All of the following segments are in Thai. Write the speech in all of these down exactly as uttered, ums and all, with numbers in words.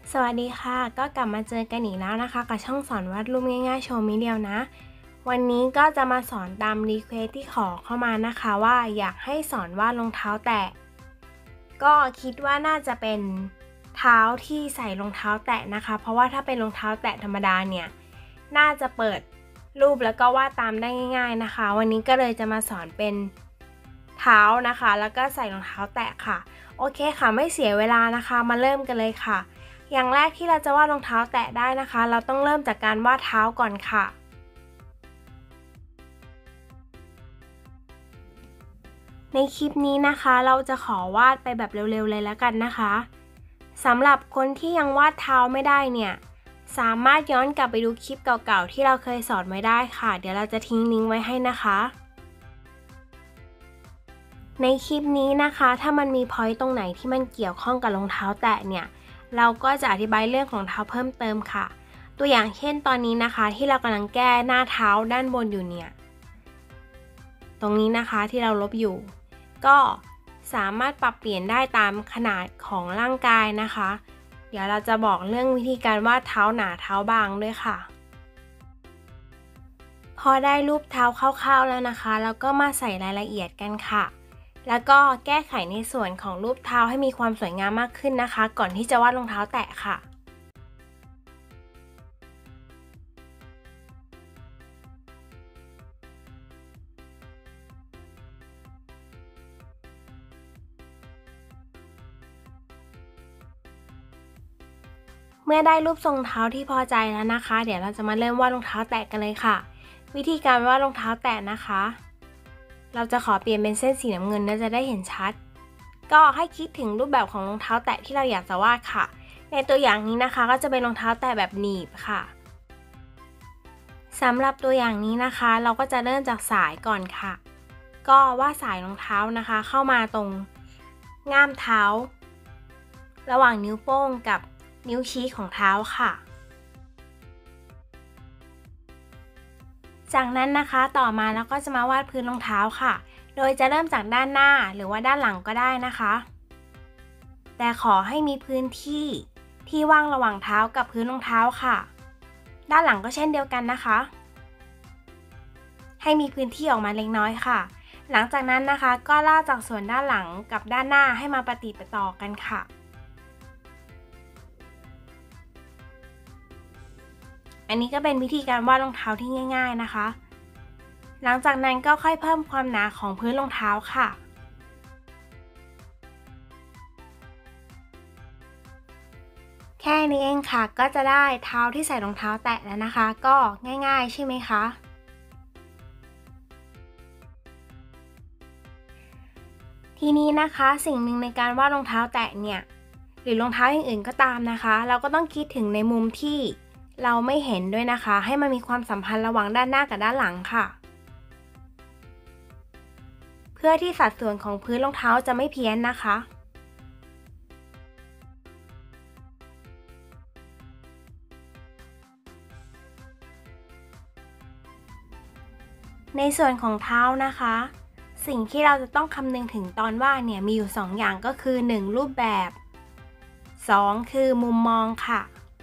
สวัสดีค่ะก็กลับมาเจอกันอีกแล้วนะคะกับช่องสอนวาดรูปง่ายๆโชว์มิเดียวนะวันนี้ก็จะมาสอนตามรีเควสที่ขอเข้ามานะคะว่าอยากให้สอนวาดรองเท้าแตะก็คิดว่าน่าจะเป็นเท้าที่ใส่รองเท้าแตะนะคะเพราะว่าถ้าเป็นรองเท้าแตะธรรมดาเนี่ยน่าจะเปิดรูปแล้วก็วาดตามได้ง่ายๆนะคะวันนี้ก็เลยจะมาสอนเป็นเท้านะคะแล้วก็ใส่รองเท้าแตะค่ะโอเคค่ะไม่เสียเวลานะคะมาเริ่มกันเลยค่ะอย่างแรกที่เราจะวาดรองเท้าแตะได้นะคะเราต้องเริ่มจากการวาดเท้าก่อนค่ะในคลิปนี้นะคะเราจะขอวาดไปแบบเร็วๆเลยแล้วกันนะคะสำหรับคนที่ยังวาดเท้าไม่ได้เนี่ยสามารถย้อนกลับไปดูคลิปเก่าๆที่เราเคยสอนไว้ได้ค่ะเดี๋ยวเราจะทิ้งลิงก์ไว้ให้นะคะในคลิปนี้นะคะถ้ามันมีพอยต์ตรงไหนที่มันเกี่ยวข้องกับรองเท้าแตะเนี่ยเราก็จะอธิบายเรื่องของเท้าเพิ่มเติมค่ะตัวอย่างเช่นตอนนี้นะคะที่เรากำลังแก้หน้าเท้าด้านบนอยู่เนี่ยตรงนี้นะคะที่เราลบอยู่ก็สามารถปรับเปลี่ยนได้ตามขนาดของร่างกายนะคะเดี๋ยวเราจะบอกเรื่องวิธีการวาดเท้าหนาเท้าบางด้วยค่ะพอได้รูปเท้าคร่าวๆแล้วนะคะแล้วก็มาใส่รายละเอียดกันค่ะแล้วก็แก้ไขในส่วนของรูปเท้าให้มีความสวยงามมากขึ้นนะคะก่อนที่จะวาดรองเท้าแตะค่ะเมื่อได้รูปทรงเท้าที่พอใจแล้วนะคะเดี๋ยวเราจะมาเริ่มวาดรองเท้าแตะกันเลยค่ะวิธีการวาดรองเท้าแตะนะคะเราจะขอเปลี่ยนเป็นเส้นสีน้ำเงินน่าจะได้เห็นชัดก็ให้คิดถึงรูปแบบของรองเท้าแตะที่เราอยากจะวาดค่ะในตัวอย่างนี้นะคะก็จะเป็นรองเท้าแตะแบบหนีบค่ะสำหรับตัวอย่างนี้นะคะเราก็จะเริ่มจากสายก่อนค่ะก็วาดสายรองเท้านะคะเข้ามาตรงง่ามเท้าระหว่างนิ้วโป้งกับนิ้วชี้ของเท้าค่ะจากนั้นนะคะต่อมาเราก็จะมาวาดพื้นรองเท้าค่ะโดยจะเริ่มจากด้านหน้าหรือว่าด้านหลังก็ได้นะคะแต่ขอให้มีพื้นที่ที่ว่างระหว่างเท้ากับพื้นรองเท้าค่ะด้านหลังก็เช่นเดียวกันนะคะให้มีพื้นที่ออกมาเล็กน้อยค่ะหลังจากนั้นนะคะก็ลากจากส่วนด้านหลังกับด้านหน้าให้มาประติดประต่อกันค่ะอันนี้ก็เป็นวิธีการวาดรองเท้าที่ง่ายๆนะคะหลังจากนั้นก็ค่อยเพิ่มความหนาของพื้นรองเท้าค่ะแค่นี้เองค่ะก็จะได้เท้าที่ใส่รองเท้าแตะแล้วนะคะก็ง่ายๆใช่ไหมคะทีนี้นะคะสิ่งหนึ่งในการวาดรองเท้าแตะเนี่ยหรือรองเท้าอย่างอื่นก็ตามนะคะเราก็ต้องคิดถึงในมุมที่เราไม่เห็นด้วยนะคะให้มันมีความสัมพันธ์ระหว่างด้านหน้ากับด้านหลังค่ะเพื่อที่สัดส่วนของพื้นรองเท้าจะไม่เพี้ยนนะคะในส่วนของเท้านะคะสิ่งที่เราจะต้องคำนึงถึงตอนวาดเนี่ยมีอยู่สองอย่างก็คือหนึ่งรูปแบบสองคือมุมมองค่ะ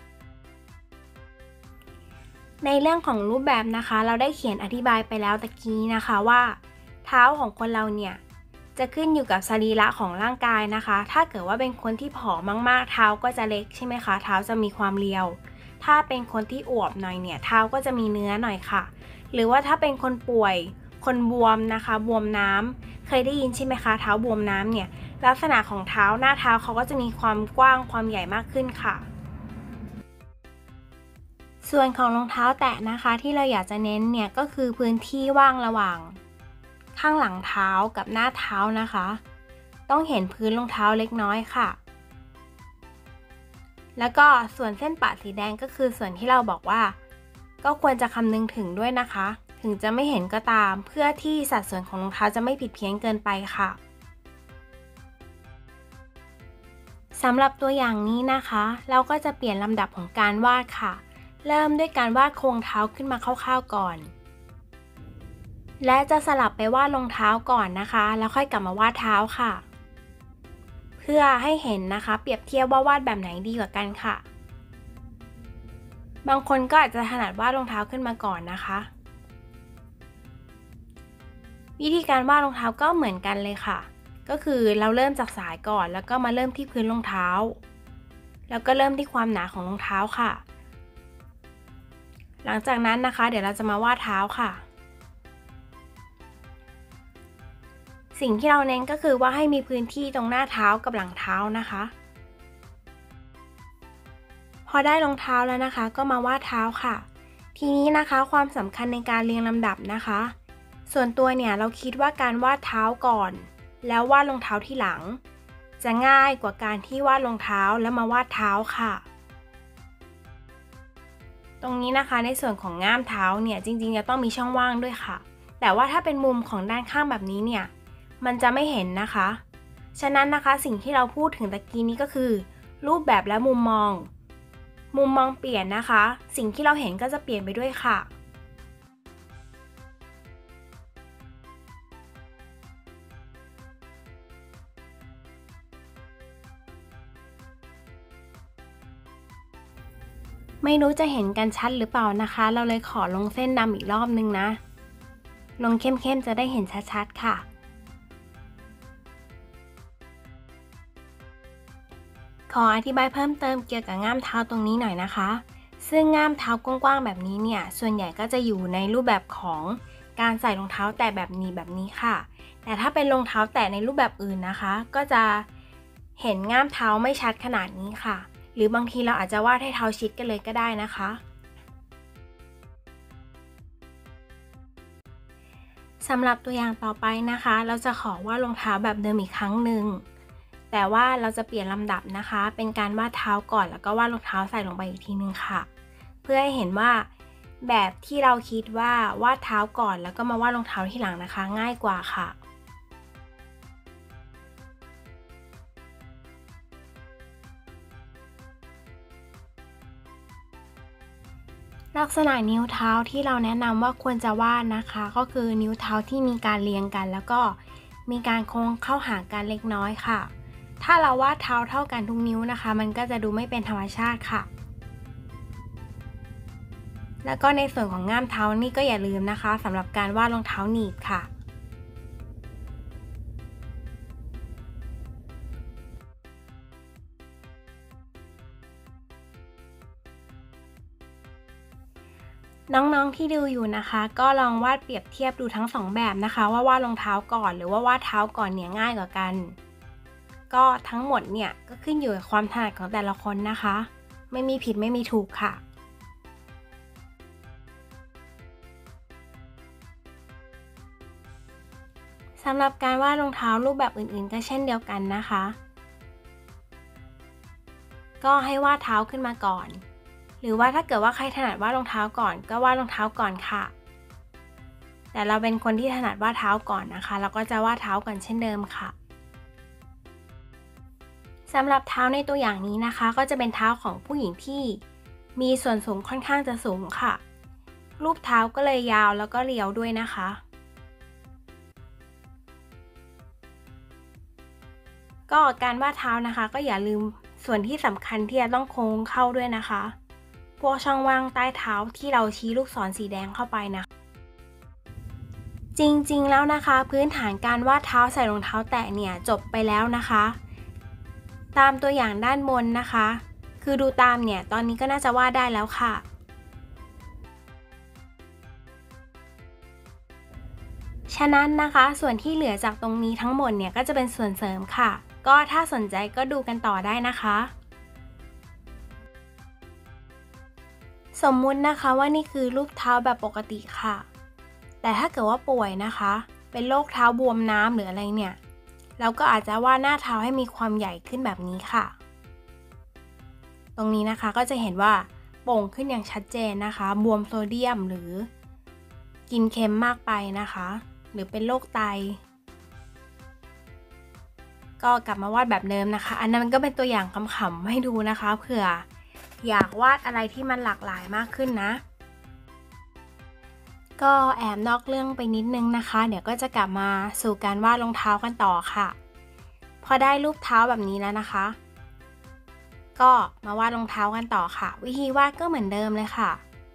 ในเรื่องของรูปแบบนะคะเราได้เขียนอธิบายไปแล้วตะกี้นะคะว่าเท้าของคนเราเนี่ยจะขึ้นอยู่กับสรีระของร่างกายนะคะถ้าเกิดว่าเป็นคนที่ผอมมากๆเท้าก็จะเล็กใช่ไหมคะเท้าจะมีความเรียวถ้าเป็นคนที่อวบหน่อยเนี่ยเท้าก็จะมีเนื้อหน่อยค่ะหรือว่าถ้าเป็นคนป่วยคนบวมนะคะบวมน้ำเคยได้ยินใช่ไหมคะเท้าบวมน้ำเนี่ยลักษณะของเท้าหน้าเท้าเขาก็จะมีความกว้างความใหญ่มากขึ้นค่ะส่วนของรองเท้าแตะนะคะที่เราอยากจะเน้นเนี่ยก็คือพื้นที่ว่างระหว่างข้างหลังเท้ากับหน้าเท้านะคะต้องเห็นพื้นรองเท้าเล็กน้อยค่ะแล้วก็ส่วนเส้นปะสีแดงก็คือส่วนที่เราบอกว่าก็ควรจะคำนึงถึงด้วยนะคะถึงจะไม่เห็นก็ตามเพื่อที่สัดส่วนของรองเท้าจะไม่ผิดเพี้ยนเกินไปค่ะสำหรับตัวอย่างนี้นะคะเราก็จะเปลี่ยนลำดับของการวาดค่ะเริ่มด้วยการวาดโครงเท้าขึ้นมาคร่าวๆก่อนและจะสลับไปวาดรองเท้าก่อนนะคะแล้วค่อยกลับมาวาดเท้าค่ะเพื่อให้เห็นนะคะเปรียบเทียบว่าวาดแบบไหนดีกว่ากันค่ะบางคนก็อาจจะถนัดวาดรองเท้าขึ้นมาก่อนนะคะวิธีการวาดรองเท้าก็เหมือนกันเลยค่ะก็คือเราเริ่มจากสายก่อนแล้วก็มาเริ่มที่พื้นรองเท้าแล้วก็เริ่มที่ความหนาของรองเท้าค่ะหลังจากนั้นนะคะเดี๋ยวเราจะมาวาดเท้าค่ะสิ่งที่เราเน้นก็คือว่าให้มีพื้นที่ตรงหน้าเท้ากับหลังเท้านะคะพอได้รองเท้าแล้วนะคะก็มาวาดเท้าค่ะทีนี้นะคะความสำคัญในการเรียงลำดับนะคะส่วนตัวเนี่ยเราคิดว่าการวาดเท้าก่อนแล้ววาดรองเท้าที่หลังจะง่ายกว่าการที่วาดรองเท้าแล้วมาวาดเท้าค่ะตรงนี้นะคะในส่วนของง่ามเท้าเนี่ยจริงๆจะต้องมีช่องว่างด้วยค่ะแต่ว่าถ้าเป็นมุมของด้านข้างแบบนี้เนี่ยมันจะไม่เห็นนะคะฉะนั้นนะคะสิ่งที่เราพูดถึงตะกี้นี้ก็คือรูปแบบและมุมมองมุมมองเปลี่ยนนะคะสิ่งที่เราเห็นก็จะเปลี่ยนไปด้วยค่ะไม่รู้จะเห็นกันชัดหรือเปล่านะคะเราเลยขอลงเส้นดำอีกรอบนึงนะลงเข้มๆจะได้เห็นชัดๆค่ะขออธิบายเพิ่มเติมเกี่ยวกับง่ามเท้าตรงนี้หน่อยนะคะซึ่งง่ามเท้ากว้างๆแบบนี้เนี่ยส่วนใหญ่ก็จะอยู่ในรูปแบบของการใส่รองเท้าแตะแบบนี้แบบนี้ค่ะแต่ถ้าเป็นรองเท้าแตะในรูปแบบอื่นนะคะก็จะเห็นง่ามเท้าไม่ชัดขนาดนี้ค่ะหรือบางทีเราอาจจะวาดให้เท้าชิดกันเลยก็ได้นะคะสำหรับตัวอย่างต่อไปนะคะเราจะขอวาดรองเท้าแบบเดิมอีกครั้งหนึ่งแต่ว่าเราจะเปลี่ยนลำดับนะคะเป็นการวาดเท้าก่อนแล้วก็วาดรองเท้าใส่ลงไปอีกทีนึงค่ะเพื่อให้เห็นว่าแบบที่เราคิดว่าวาดเท้าก่อนแล้วก็มาวาดรองเท้าทีหลังนะคะง่ายกว่าค่ะลักษณะนิ้วเท้าที่เราแนะนำว่าควรจะวาดนะคะก็คือนิ้วเท้าที่มีการเรียงกันแล้วก็มีการโค้งเข้าหากันเล็กน้อยค่ะถ้าเราวาดเท้าเท่ากันทุกนิ้วนะคะมันก็จะดูไม่เป็นธรรมชาติค่ะแล้วก็ในส่วนของง่ามเท้านี่ก็อย่าลืมนะคะสำหรับการวาดรองเท้าหนีบค่ะน้องๆที่ดูอยู่นะคะก็ลองวาดเปรียบเทียบดูทั้งสองแบบนะคะว่าวาดรองเท้าก่อนหรือว่าวาดเท้าก่อนเนี่ยง่ายกว่ากันก็ทั้งหมดเนี่ยก็ขึ้นอยู่กับความถนัดของแต่ละคนนะคะไม่มีผิดไม่มีถูกค่ะสำหรับการวาดรองเท้ารูปแบบอื่นๆก็เช่นเดียวกันนะคะก็ให้วาดเท้าขึ้นมาก่อนหรือว่าถ้าเกิดว่าใครถนัดวาดรองเท้าก่อนก็วาดรองเท้าก่อนค่ะแต่เราเป็นคนที่ถนัดวาดเท้าก่อนนะคะเราก็จะวาดเท้าก่อนเช่นเดิมค่ะสำหรับเท้าในตัวอย่างนี้นะคะก็จะเป็นเท้าของผู้หญิงที่มีส่วนสูงค่อนข้างจะสูงค่ะรูปเท้าก็เลยยาวแล้วก็เรียวด้วยนะคะก็การวาดเท้านะคะก็อย่าลืมส่วนที่สำคัญที่จะต้องโค้งเข้าด้วยนะคะพวกช่องว่างใต้เท้าที่เราชี้ลูกศรสีแดงเข้าไปนะจริงๆแล้วนะคะพื้นฐานการวาดเท้าใส่รองเท้าแตะเนี่ยจบไปแล้วนะคะตามตัวอย่างด้านบนนะคะคือดูตามเนี่ยตอนนี้ก็น่าจะวาดได้แล้วค่ะฉะนั้นนะคะส่วนที่เหลือจากตรงนี้ทั้งหมดเนี่ยก็จะเป็นส่วนเสริมค่ะก็ถ้าสนใจก็ดูกันต่อได้นะคะสมมุตินะคะว่านี่คือรูปเท้าแบบปกติค่ะแต่ถ้าเกิดว่าป่วยนะคะเป็นโรคเท้าบวมน้ำหรืออะไรเนี่ยเราก็อาจจะวาดหน้าเท้าให้มีความใหญ่ขึ้นแบบนี้ค่ะตรงนี้นะคะก็จะเห็นว่าโป่งขึ้นอย่างชัดเจนนะคะบวมโซเดียมหรือกินเค็มมากไปนะคะหรือเป็นโรคไตก็กลับมาวาดแบบเดิมนะคะอันนั้นมันก็เป็นตัวอย่างขำๆให้ดูนะคะเผื่ออยากวาดอะไรที่มันหลากหลายมากขึ้นนะก็แอบนอกเรื่องไปนิดนึงนะคะเดี๋ยวก็จะกลับมาสู่การวาดรองเท้ากันต่อค่ะพอได้รูปเท้าแบบนี้แล้วนะคะก็มาวาดรองเท้ากันต่อค่ะวิธีวาดก็เหมือนเดิมเลยค่ะ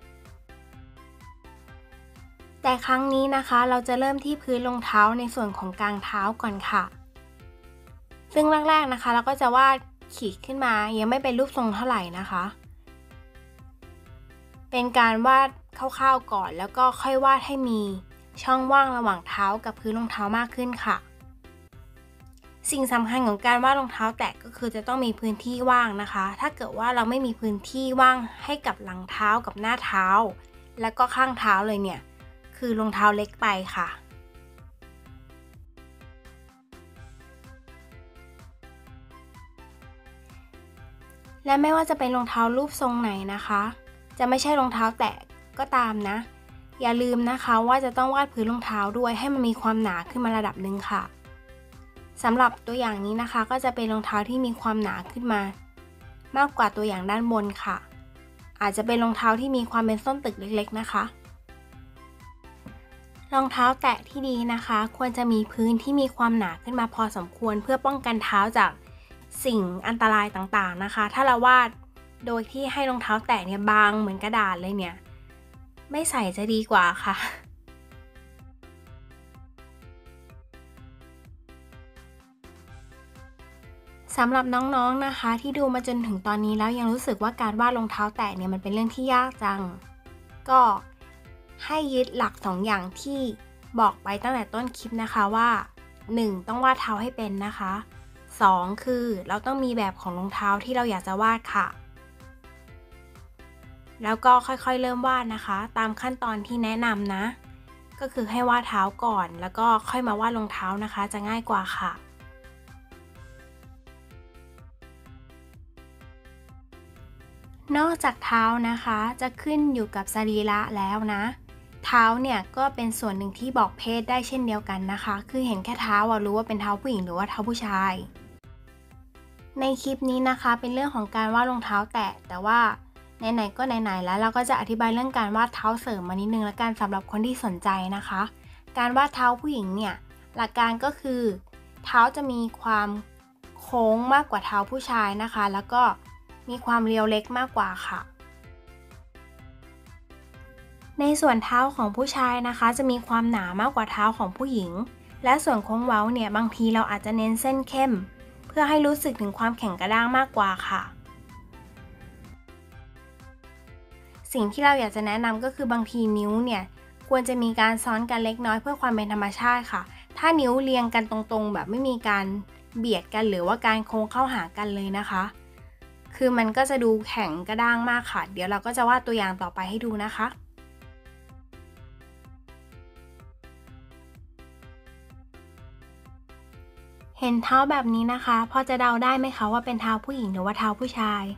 แต่ครั้งนี้นะคะเราจะเริ่มที่พื้นรองเท้าในส่วนของกลางเท้าก่อนค่ะซึ่งแรกๆนะคะเราก็จะวาดขีดขึ้นมายังไม่เป็นรูปทรงเท่าไหร่นะคะเป็นการวาดคร่าวๆก่อนแล้วก็ค่อยวาดให้มีช่องว่างระหว่างเท้ากับพื้นรองเท้ามากขึ้นค่ะสิ่งสำคัญของการวาดรองเท้าแตะก็คือจะต้องมีพื้นที่ว่างนะคะถ้าเกิดว่าเราไม่มีพื้นที่ว่างให้กับหลังเท้ากับหน้าเท้าแล้วก็ข้างเท้าเลยเนี่ยคือรองเท้าเล็กไปค่ะและไม่ว่าจะเป็นรองเท้ารูปทรงไหนนะคะจะไม่ใช่รองเท้าแตะก็ตามนะอย่าลืมนะคะว่าจะต้องวาดพื้นรองเท้าด้วยให้มันมีความหนาขึ้นมาระดับหนึ่งค่ะสำหรับตัวอย่างนี้นะคะก็จะเป็นรองเท้าที่มีความหนาขึ้นมามากกว่าตัวอย่างด้านบนค่ะอาจจะเป็นรองเท้าที่มีความเป็นส้นตึกเล็กๆนะคะรองเท้าแตะที่ดีนะคะควรจะมีพื้นที่มีความหนาขึ้นมาพอสมควรเพื่อป้องกันเท้าจากสิ่งอันตรายต่างๆนะคะถ้าเราวาดโดยที่ให้รองเท้าแตะเนี่ยบางเหมือนกระดาษเลยเนี่ยไม่ใส่จะดีกว่าค่ะสำหรับน้องๆนะคะที่ดูมาจนถึงตอนนี้แล้วยังรู้สึกว่าการวาดรองเท้าแตะเนี่ยมันเป็นเรื่องที่ยากจังก็ให้ยึดหลักสองอย่างที่บอกไปตั้งแต่ต้นคลิปนะคะว่าหนึ่งต้องวาดเท้าให้เป็นนะคะสองคือเราต้องมีแบบของรองเท้าที่เราอยากจะวาดค่ะแล้วก็ค่อยๆเริ่มวาดนะคะตามขั้นตอนที่แนะนำนะก็คือให้วาดเท้าก่อนแล้วก็ค่อยมาวาดรองเท้านะคะจะง่ายกว่าค่ะนอกจากเท้านะคะจะขึ้นอยู่กับสรีระแล้วนะเท้าเนี่ยก็เป็นส่วนหนึ่งที่บอกเพศได้เช่นเดียวกันนะคะคือเห็นแค่เท้าอะรู้ว่าเป็นเท้าผู้หญิงหรือว่าเท้าผู้ชายในคลิปนี้นะคะเป็นเรื่องของการวาดรองเท้าแตะแต่ว่าไหนๆก็ไหนๆแล้วเราก็จะอธิบายเรื่องการวาดเท้าเสริมมานิดนึงละกันสำหรับคนที่สนใจนะคะการวาดเท้าผู้หญิงเนี่ยหลักการก็คือเท้าจะมีความโค้งมากกว่าเท้าผู้ชายนะคะแล้วก็มีความเรียวเล็กมากกว่าค่ะในส่วนเท้าของผู้ชายนะคะจะมีความหนามากกว่าเท้าของผู้หญิงและส่วนโค้งเว้าเนี่ยบางทีเราอาจจะเน้นเส้นเข้มเพื่อให้รู้สึกถึงความแข็งกระด้างมากกว่าค่ะสิ่งที่เราอยากจะแนะนำก็คือบางทีนิ้วเนี่ยควรจะมีการซ้อนกันเล็กน้อยเพื่อความเป็นธรรมชาติค่ะถ้านิ้วเรียงกันตรงๆแบบไม่มีการเบียดกันหรือว่าการโค้งเข้าหากันเลยนะคะคือมันก็จะดูแข็งกระด้างมากค่ะเดี๋ยวเราก็จะวาดตัวอย่างต่อไปให้ดูนะคะเห็นเท้าแบบนี้นะคะพอจะเดาได้ไหมคะว่าเป็นเท้าผู้หญิงหรือว่าเท้าผู้ชาย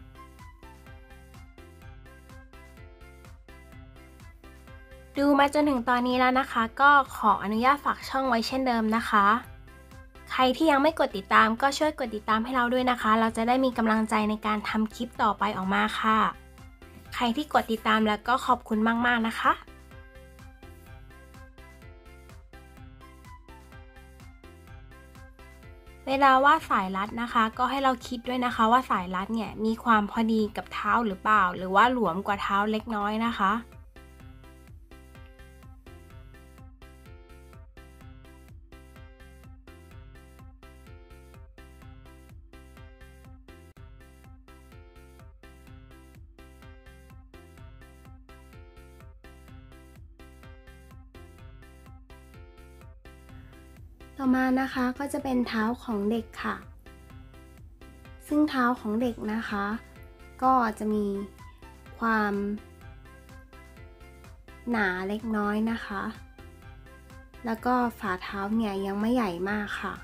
ดูมาจนถึงตอนนี้แล้วนะคะก็ขออนุญาตฝากช่องไว้เช่นเดิมนะคะใครที่ยังไม่กดติดตามก็ช่วยกดติดตามให้เราด้วยนะคะเราจะได้มีกำลังใจในการทำคลิปต่อไปออกมาค่ะใครที่กดติดตามแล้วก็ขอบคุณมากๆนะคะเวลาวาดสายรัดนะคะก็ให้เราคิดด้วยนะคะว่าสายรัดเนี่ยมีความพอดีกับเท้าหรือเปล่าหรือว่าหลวมกว่าเท้าเล็กน้อยนะคะต่อมานะคะก็จะเป็นเท้าของเด็กค่ะซึ่งเท้าของเด็กนะคะก็จะมีความหนาเล็กน้อยนะคะแล้วก็ฝ่าเท้าเนี่ยยังไม่ใหญ่มากค่ะ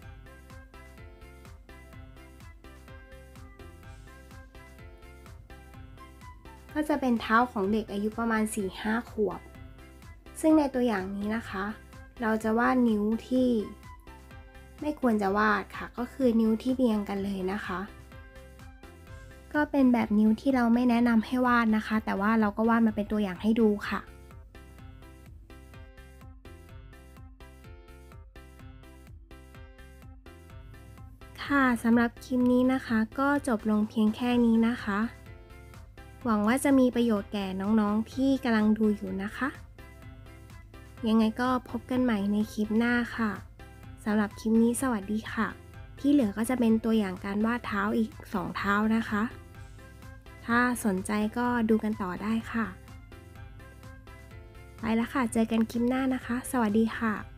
ก็จะเป็นเท้าของเด็กอายุประมาณ สี่ห้า ขวบซึ่งในตัวอย่างนี้นะคะเราจะวาดนิ้วที่ไม่ควรจะวาดค่ะก็คือนิ้วที่เรียงกันเลยนะคะก็เป็นแบบนิ้วที่เราไม่แนะนำให้วาดนะคะแต่ว่าเราก็วาดมาเป็นตัวอย่างให้ดูค่ะขค่ะสำหรับคลิปนี้นะคะก็จบลงเพียงแค่นี้นะคะ หวังว่าจะมีประโยชน์แก่น้องๆที่กำลังดูอยู่นะคะ ยังไงก็พบกันใหม่ในคลิปหน้าค่ะสำหรับคลิปนี้สวัสดีค่ะ ที่เหลือก็จะเป็นตัวอย่างการวาดเท้าอีกสองเท้านะคะ ถ้าสนใจก็ดูกันต่อได้ค่ะ ไปแล้วค่ะ เจอกันคลิปหน้านะคะ สวัสดีค่ะ